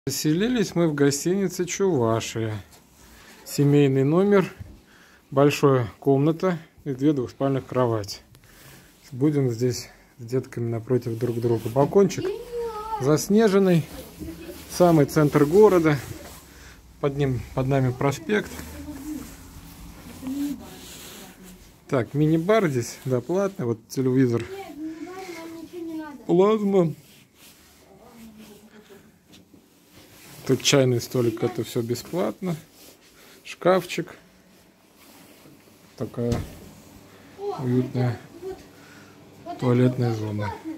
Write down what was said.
Заселились мы в гостинице Чувашия. Семейный номер, большая комната и 2 двухспальных кровати. Будем здесь с детками напротив друг друга. Балкончик заснеженный, самый центр города. Под нами проспект. Так, мини-бар здесь, да, платный. Вот телевизор. Плазма. Тут чайный столик, это все бесплатно. Шкафчик. Такая уютная туалетная зона.